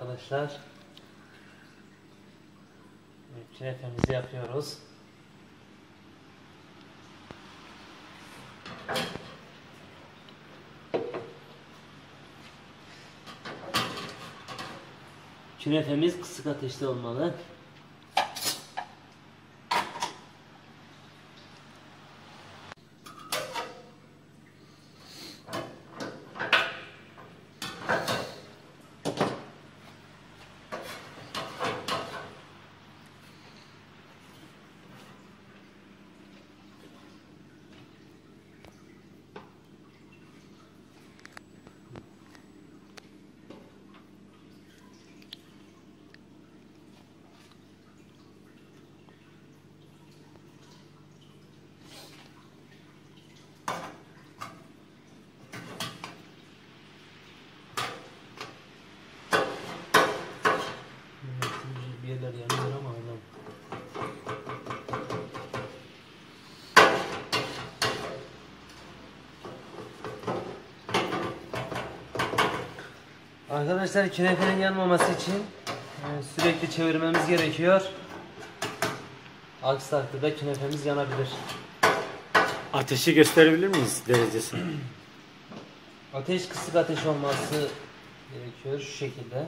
arkadaşlar. Künefemizi yapıyoruz. Künefemiz kısık ateşte olmalı. Bir yerler yanıyor ama Allah'ım. Arkadaşlar künefenin yanmaması için sürekli çevirmemiz gerekiyor. Aksi takdirde künefemiz yanabilir. Ateşi gösterebilir miyiz derecesini? Ateş kısık ateş olması gerekiyor şu şekilde.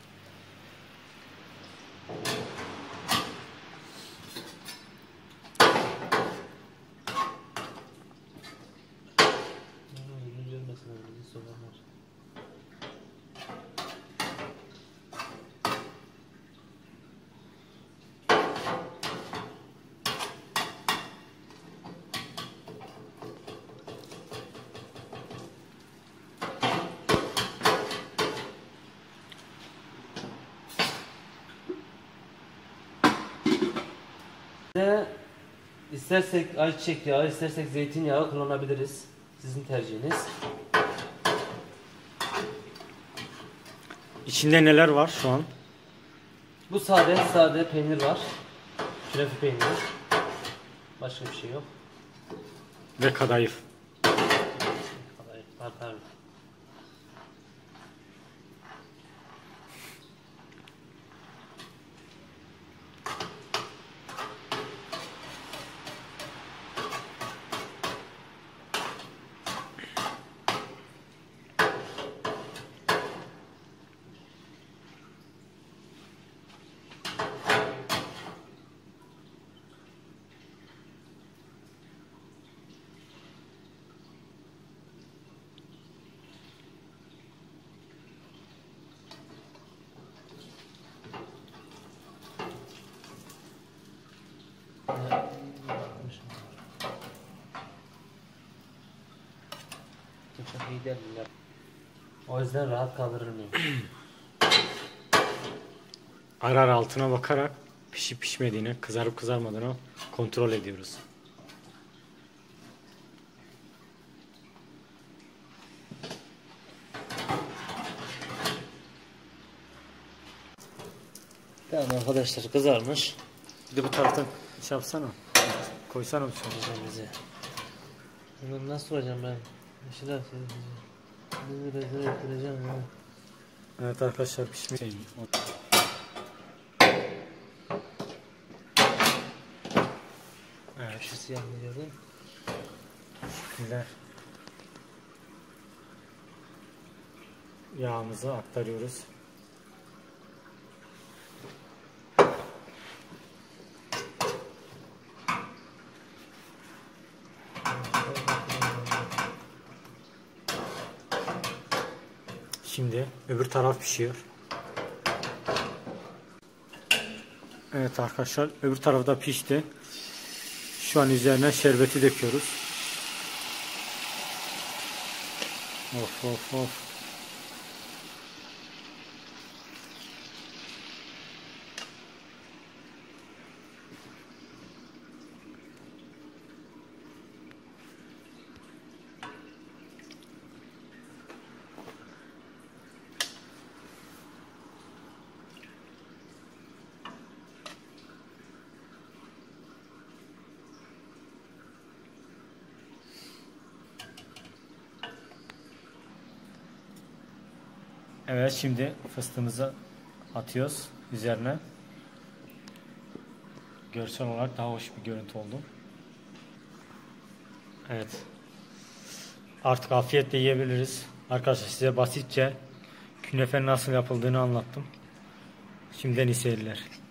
İstersek ayçiçek yağı, istersek zeytinyağı kullanabiliriz. Sizin tercihiniz. İçinde neler var şu an? Bu sade peynir var. Künefe peyniri. Başka bir şey yok. Ve kadayıf. Kadayıf var tabii. O yüzden rahat kaldırılmıyor. Arar altına bakarak pişip pişmediğini, kızarıp kızarmadığını kontrol ediyoruz. Tamam arkadaşlar, kızarmış. Bir de bu taraftan şey yapsana. Koysana bir şey. Bize. Bunu nasıl soracağım ben? İşler bunu rezil ettireceğim ya. Evet arkadaşlar pişmiş. Evet. Şu siyah gördün. Şimdi yağımızı aktarıyoruz. Şimdi öbür taraf pişiyor. Evet arkadaşlar öbür tarafta pişti. Şu an üzerine şerbeti döküyoruz. Of of of. Evet şimdi fıstığımızı atıyoruz üzerine. Görsel olarak daha hoş bir görüntü oldu. Evet. Artık afiyetle yiyebiliriz. Arkadaşlar size basitçe künefenin nasıl yapıldığını anlattım. Şimdiden iyi seyirler.